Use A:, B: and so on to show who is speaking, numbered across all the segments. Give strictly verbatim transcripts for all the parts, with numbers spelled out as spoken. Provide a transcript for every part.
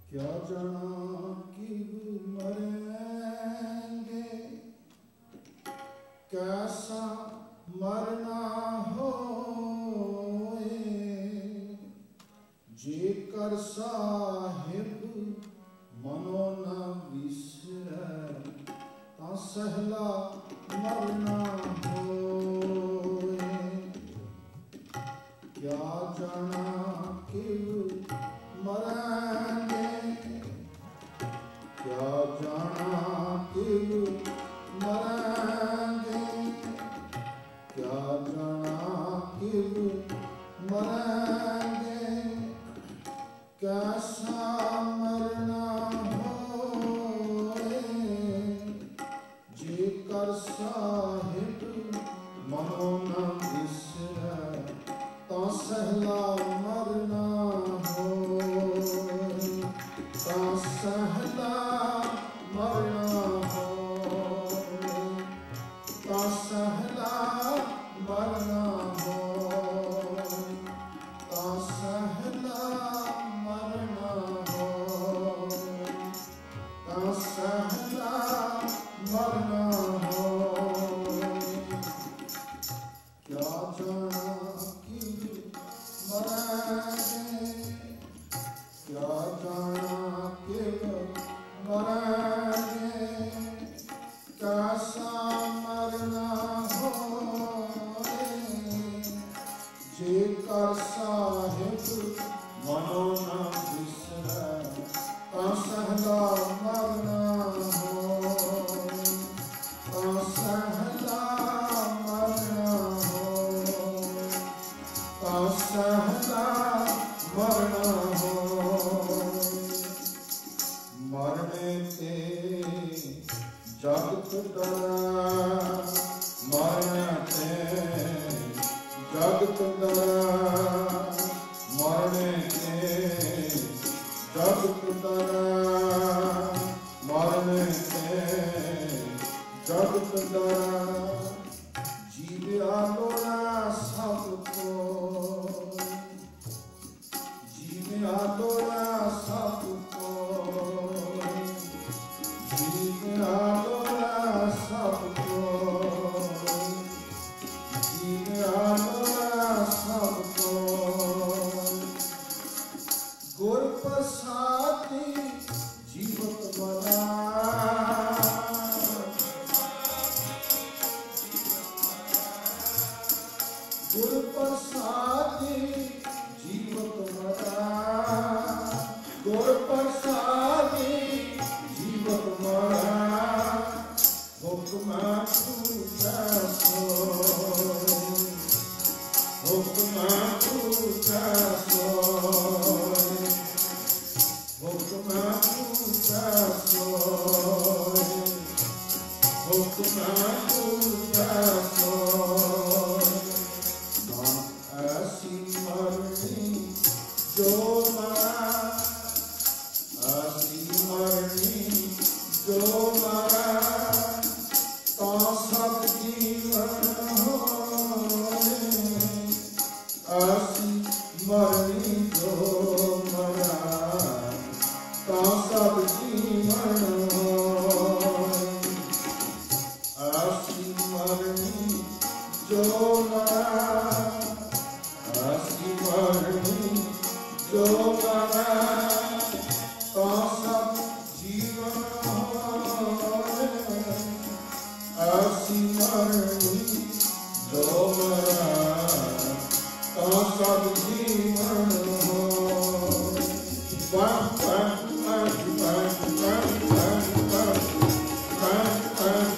A: क्या जाना किब मरेंगे, कैसा मरना होए, जेकर साहिब मनो न विसरै, ता सहला मरना होए। क्या जाना किब मरेंगे, क्या जाना किब मरेंगे, क्या जाना किब मरेंगे, कैसा मरना होए, जेकर साहिब मनो न विसरै, ता सहला मरना होए, ता सहला मरना होए, ता सहला मरना होए, ता सहला मरना होए, ता सहला मरना होए। क्या जाना किब मरेंगे, क्या जाना किब मरेंगे, कैसा मरना होए, जेकर साहिब मनो न विसरै, ता सहला मरना होए, ता सहला मरना होए, ता सहला मरना होए। मरने ते जगत डरै, मरने ते जगत डरै, मरने ते जगत डरै, मरने ते जगत डरै। जीव्या लोड़ा सब को, जीव्या लोड़ा सब को, जीव्या लोड़ा सब को, जीव्या लोड़ा सब को। गुर प्रसादी जीवत बना, गुर प्रसादी जीवत मरा, गुर प्रसादी जीवत मरा। हुक्म पूजा सोय, हुक्म पूजा सोय, हुक्म पूजा सोय, हुक्म पूजा सोय। ऐसी मरनी जो मरा, ऐसी मरनी जो मरा, ता सब जीवन होए, ऐसी मरनी जो मरा, ता सब जीवन होए, ऐसी मरनी जो मरा, ऐसी मरनी जो मरा, ता सब जीवन होए, ऐसी मरनी जो मरा, ता सब जीवन होए। वाह वाह वाह वाह वाह वाह वाह वाह वाह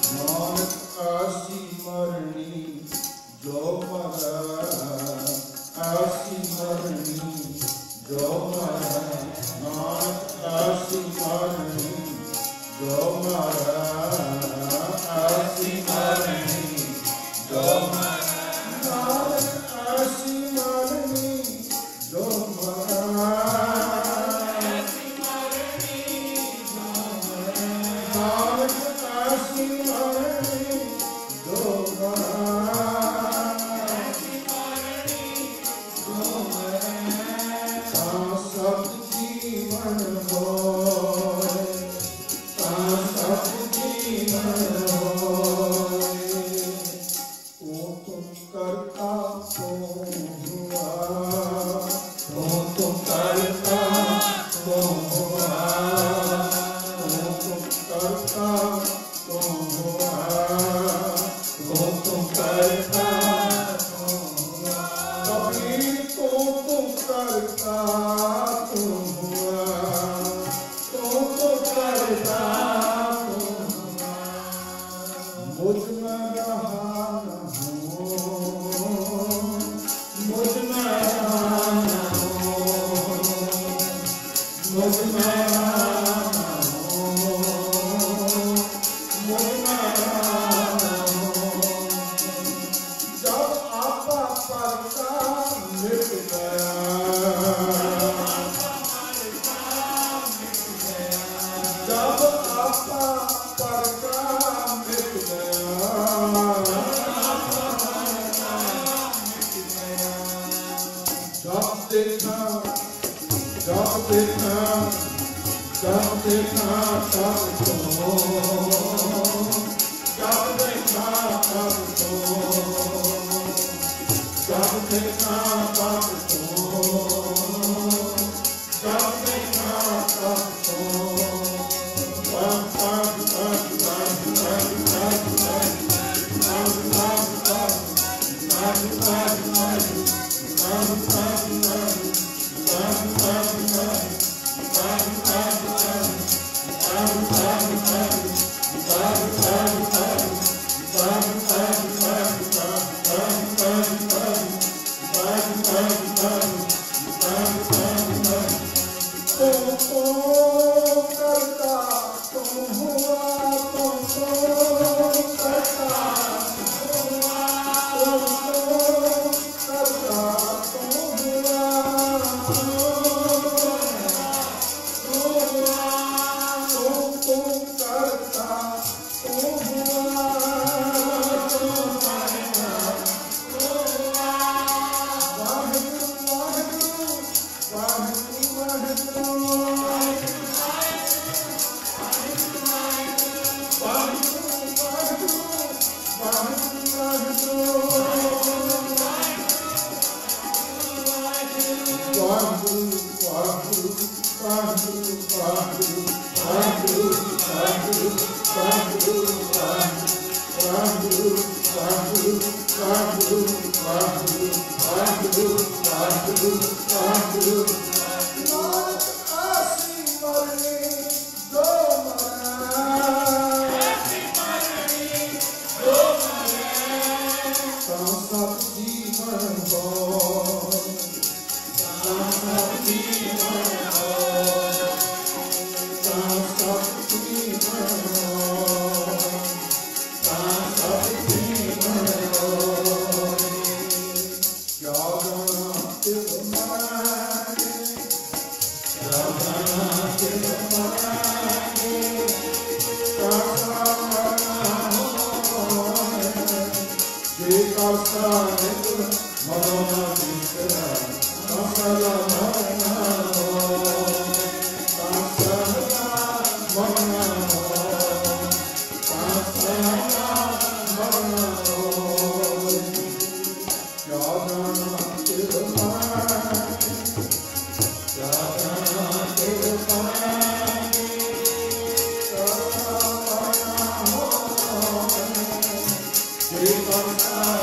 A: नानक ऐसी मरनी जो मरा, आसी मरनी जो मारा नानक आसी मरनी जो मारा आसी मरनी जो मारा नानक आसी मरनी जो मारा आसी मरनी जो मारा नानक आसी मरनी जो मारा सब जीवन होए सब जीवन होए तू तुम करता तो हुआ तू तुम करता तो हुआ तू तुम करता तो हुआ तू तुम करता तो हुआ कभी तो तुम करता मुझ में रहा न हो मुझ में रहा न हो मुझ में रहा न हो मुझ में रहा न हो जब आपा परता मिट गया जब आपा परता जब देखा जब देखा जब देखा तब तो जब देखा तब तो जब देखा तब तो जब देखा तब तो तब तब तब तब तब तब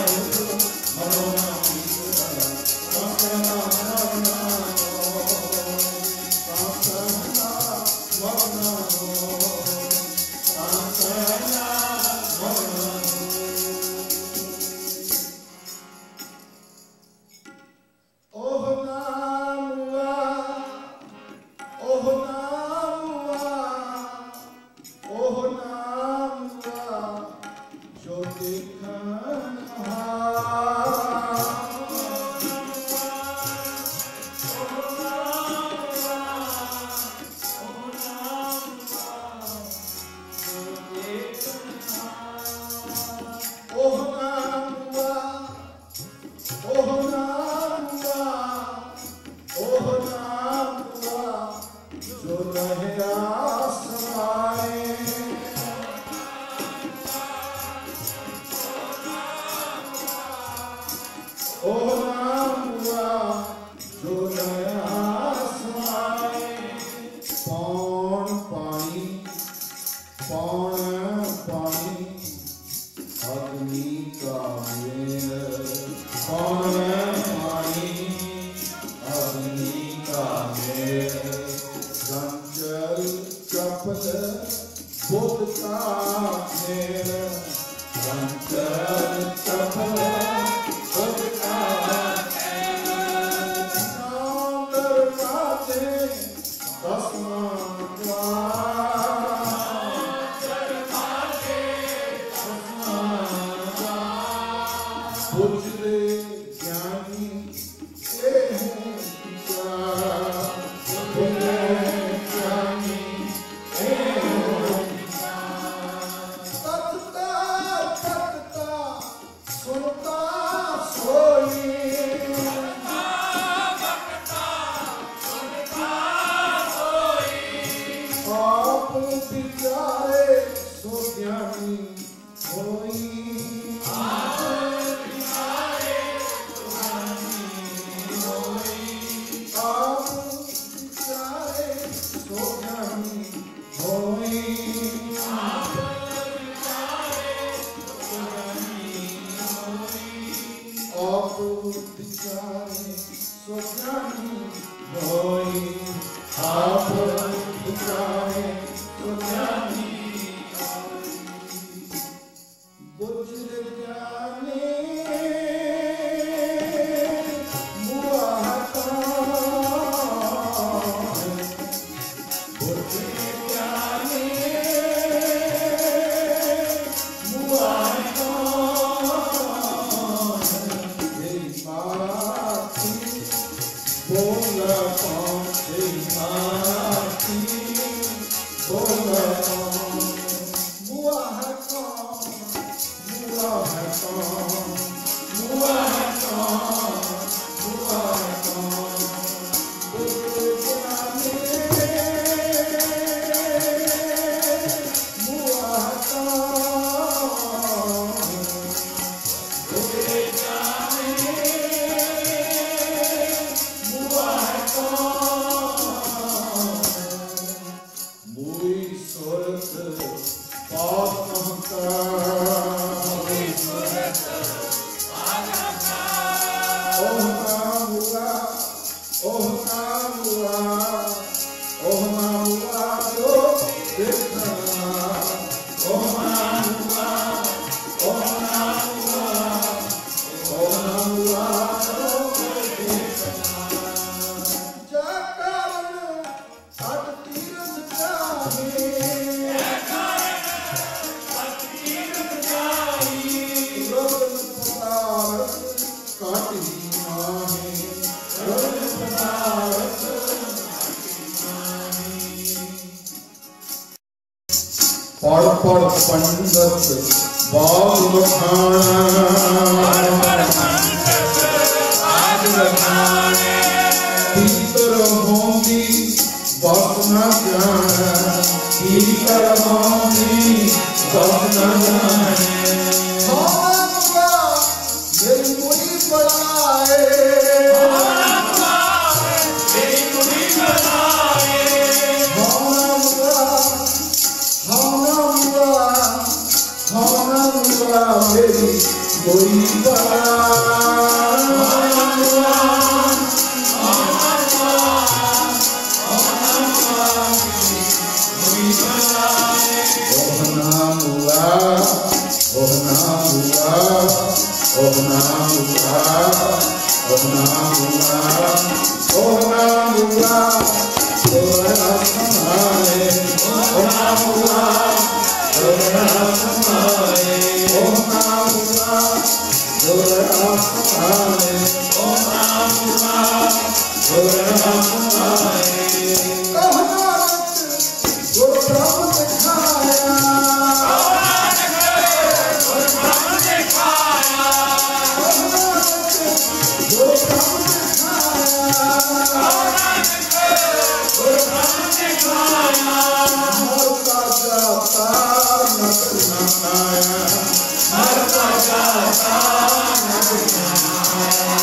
A: Oh ओ नाम हुआ जो नया समाए पौन पानी पौन पानी अग्नि का मेल पौन पानी अग्नि का मेल चंचल चपल बुद्ध का मेल चंचल चपल बुद्ध का मेल नाम दरवाजे दसवां द्वार बुझले ज्ञानी ये हैं विचार बुझले ज्ञानी ये हैं विचार तत्ता तत्ता सुनता सोई आप विचारे सो ज्ञानी होई पढ़ पढ़ पंडित बाल बखाने भीतर होंगी बात न जाने भीतर होंगी बात न जाने मेरी मुड़ी बनाए मेरी मुड़ी बनाए मेरी कोई
B: Hare Krishna, Hare Krishna.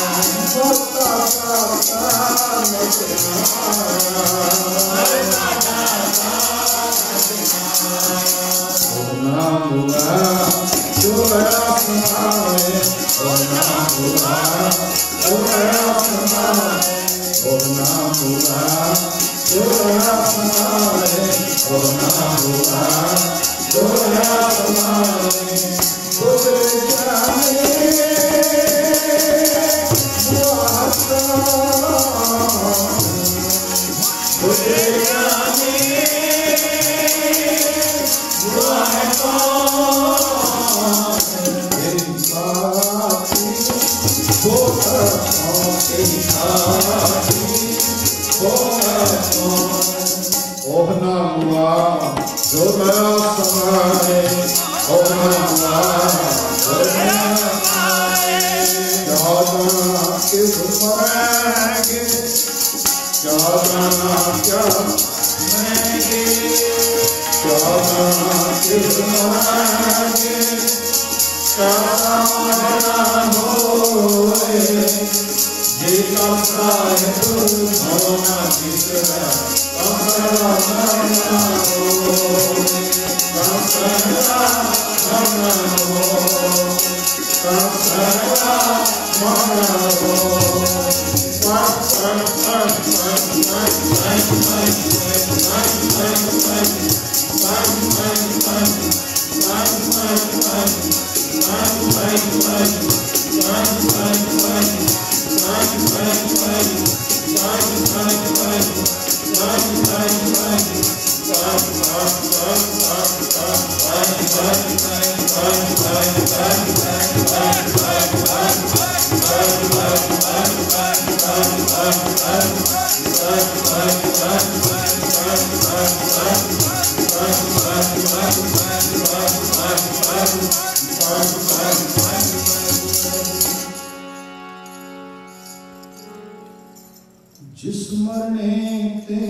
A: जिस मरने ते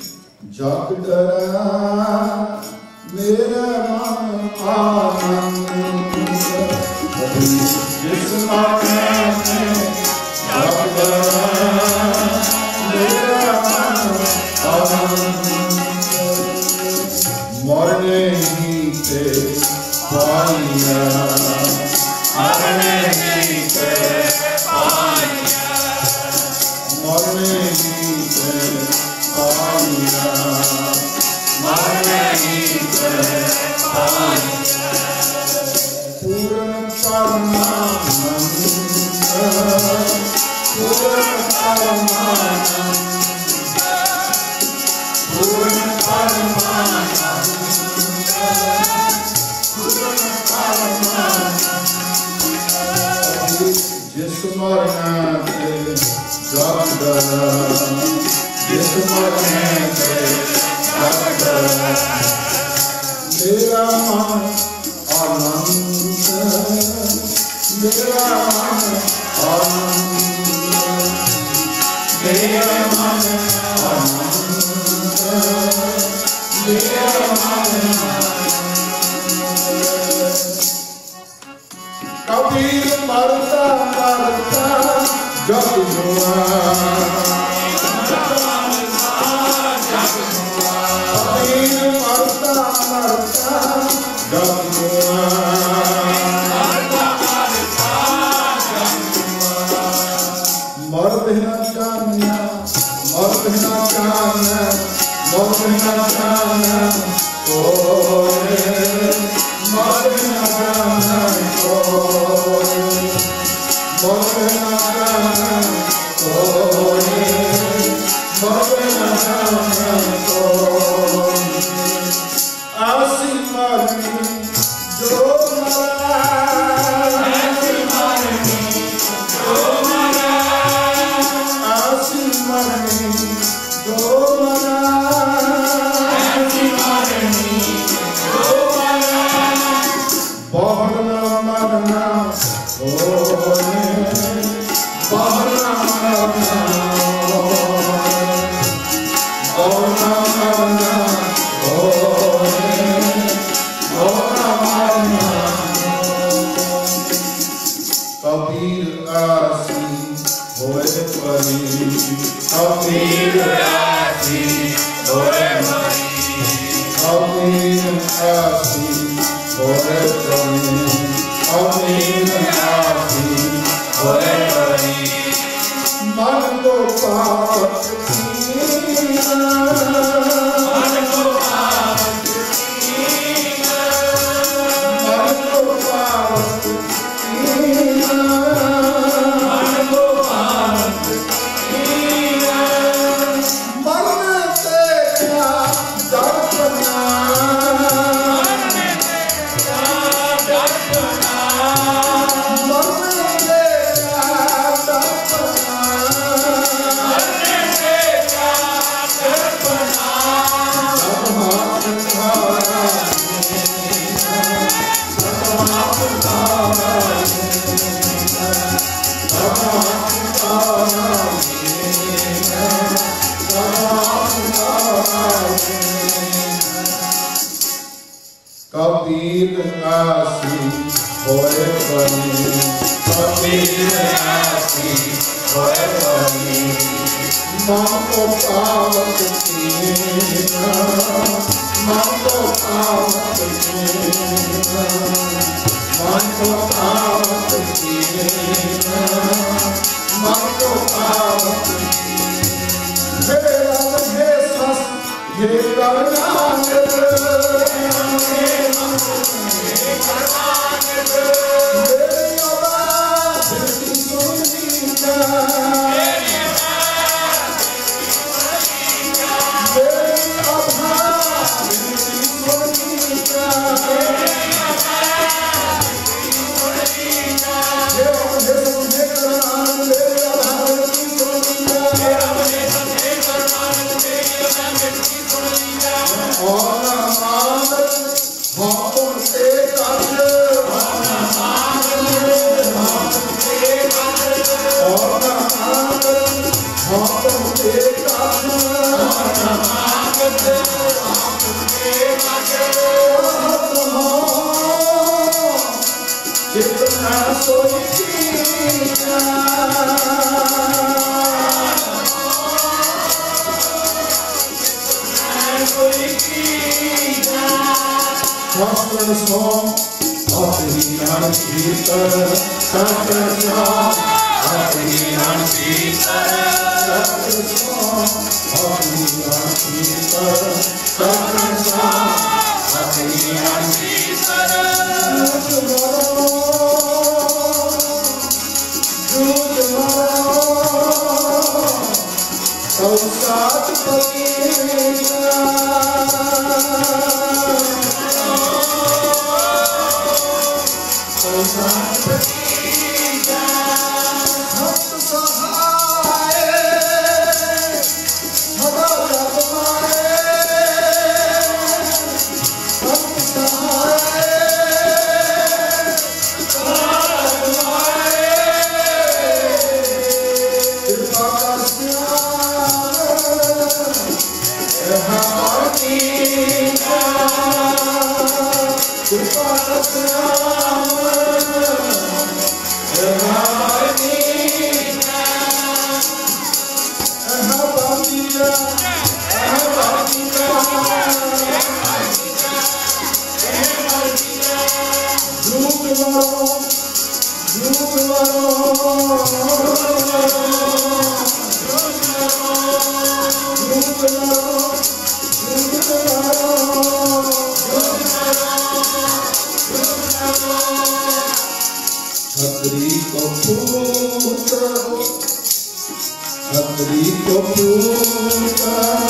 A: जाग डरा मेरा मन आनंद, जिस मरने ते जाग डरा मेरा मन आनंद, मरने ही ते पाइया मरने ही ते पाइया मरने ही ते पाइया मरने ही ते पाइया पूर्ण परमानंद पूर्ण परमानंद पूर्ण परमानंद पूर्ण परमानंद जिस मरने ते जाग डरा जिस मरने ते जाग डरा मेरा मन आनंद मेरा मन आनंद मेरा मन आनंद मेरा मन कबीर मरता मरता जग जुआ कबीर मरता मरता जग जुआ मर्द न जाना मर्द न जाना मर्द न जाना कोई मर्द न जाना कोई मर्द न जाना कोई मर्द न जाना कोई आसी मरनी जो मरा आसी मरनी जो मरा आसी मरनी जो मरा आसी मरनी जो मरा बहुना मरना होए बहुना मरना बहुना मरना होए बहुना मरना कबीर आसी होए परी कबीर आसी होए परी कबीर आसी होए परी कबीर आसी होए परी मन को पावत कीना मन को पावत कीना मन को पावत कीना मन को पावत कीना मन से क्या दर्पना मन से क्या दर्पना मन से क्या दर्पना कबीर आसी होए परी कबीर आसी होए परी मन को पावत कीना मन को पावत कीना मन को पावत कीना मन को पावत कीना हे राम हे सस हे करुणानिध हे करुणानिध मेरी आवाज़ सुनीता मेरी आवाज़ सुनीता मेरी आवाज़ सुनीता मेरी आवाज़ सुनीता हे राम हे सस हे करुणानिध मेरी आवाज़ सुनीता हे राम हे सस हे करुणानिध मेरी आवाज़ सुनीता और आनंद हम से काज हम आनंद हम से काज और आनंद हम से काज और आनंद हम से काज जितना सोई कीना सोई कीना Sastra Song, Atrinan Peter, Sastra Song, Atrinan Peter, Sastra Song, Atrinan Peter, Sastra Song, Atrinan Peter. Saat Pakina. भक्त सहाय सदा जगमाए भक्त सहाय सदा जगमाए कृपा कर कृपा छतरी को फूट छतरी को फूट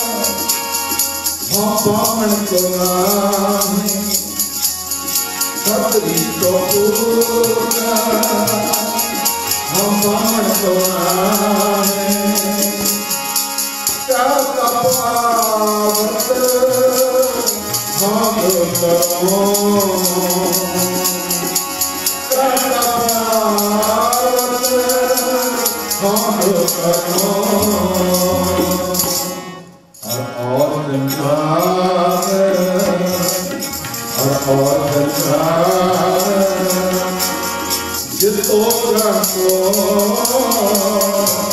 A: भगवान को नामे छतरी को फूट भगवान को नामे क्या कपावत हम करो और जितो रखो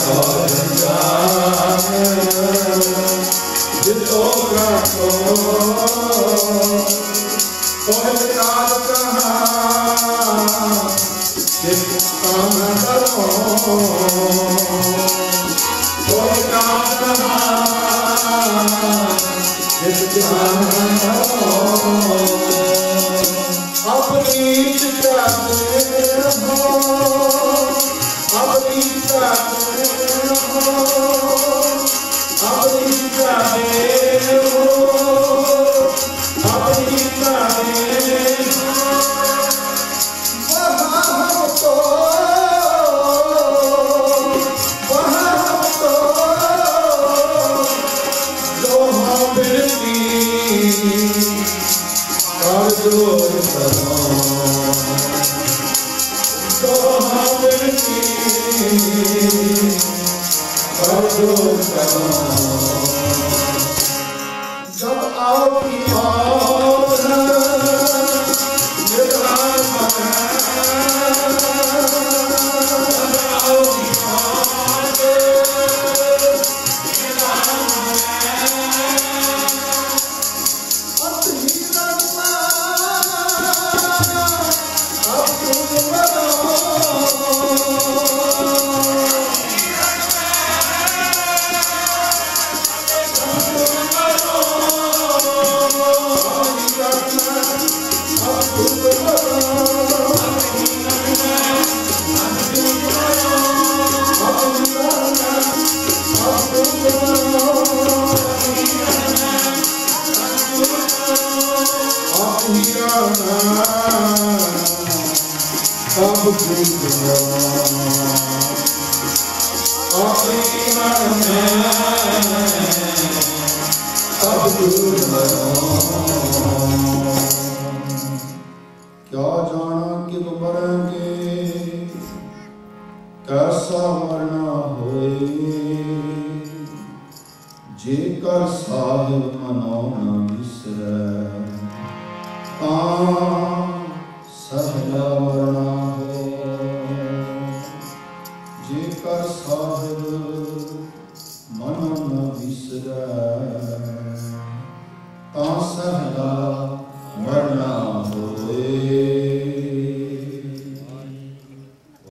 B: सहला